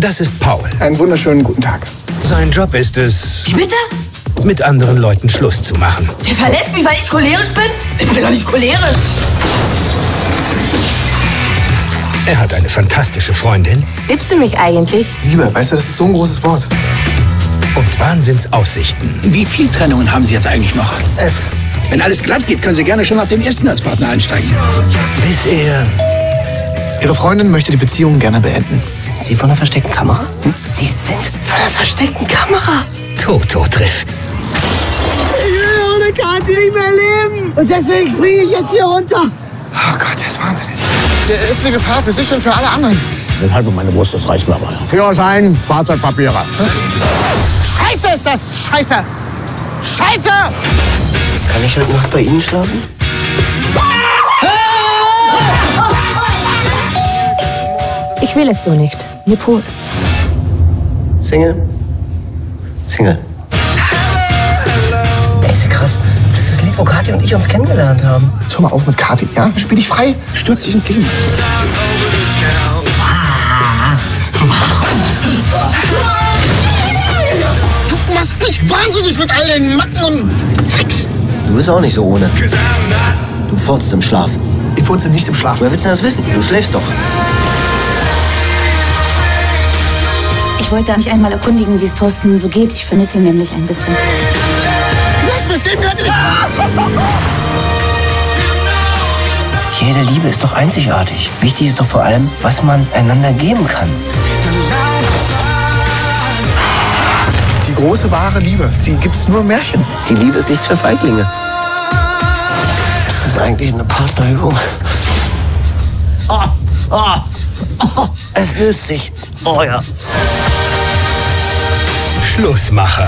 Das ist Paul. Einen wunderschönen guten Tag. Sein Job ist es, Wie bitte? mit anderen Leuten Schluss zu machen. Der verlässt mich, weil ich cholerisch bin? Ich bin doch nicht cholerisch. Er hat eine fantastische Freundin Liebst du mich eigentlich? Liebe, weißt du, das ist so ein großes Wort. und Wahnsinnsaussichten. Wie viele Trennungen haben Sie jetzt eigentlich noch? 11. Wenn alles glatt geht, können Sie gerne schon ab dem ersten als Partner einsteigen. Bis er Ihre Freundin möchte die Beziehung gerne beenden. Sie von der versteckten Kamera? Sie sind von der versteckten Kamera. Toto trifft. Ich will ohne Kathi nicht mehr leben. Und deswegen springe ich jetzt hier runter. Oh Gott, der ist wahnsinnig. Der ist eine Gefahr für sich und für alle anderen. Den halbe meine Brust, das reicht mir aber. Führerschein, Fahrzeugpapiere. Scheiße ist das! Scheiße! Scheiße! Kann ich heute Nacht bei Ihnen schlafen? Ich will es so nicht. Nepal. Single? Single. Ey, ist ja krass. Das ist das Lied, wo Kathi und ich uns kennengelernt haben. Jetzt hör mal auf mit Kathi, ja? Spiel dich frei, stürz dich ins Leben. Du machst mich wahnsinnig mit all den Macken und Tricks. Du bist auch nicht so ohne. Du furzt im Schlaf. Ich furze nicht im Schlaf. Woher willst du das wissen? Du schläfst doch. Ich wollte mich einmal erkundigen, wie es Thorsten so geht. Ich vermisse ihn nämlich ein bisschen. Das Leben gehört dir nicht. Jede Liebe ist doch einzigartig. Wichtig ist doch vor allem, was man einander geben kann. Die große, wahre Liebe, die gibt's nur im Märchen. Die Liebe ist nichts für Feiglinge. Das ist eigentlich eine Partnerübung. Es löst sich. Oh ja. Schlussmacher.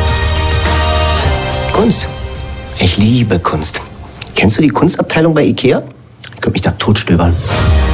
Kunst. Ich liebe Kunst. Kennst du die Kunstabteilung bei Ikea? Ich könnte mich da totstöbern.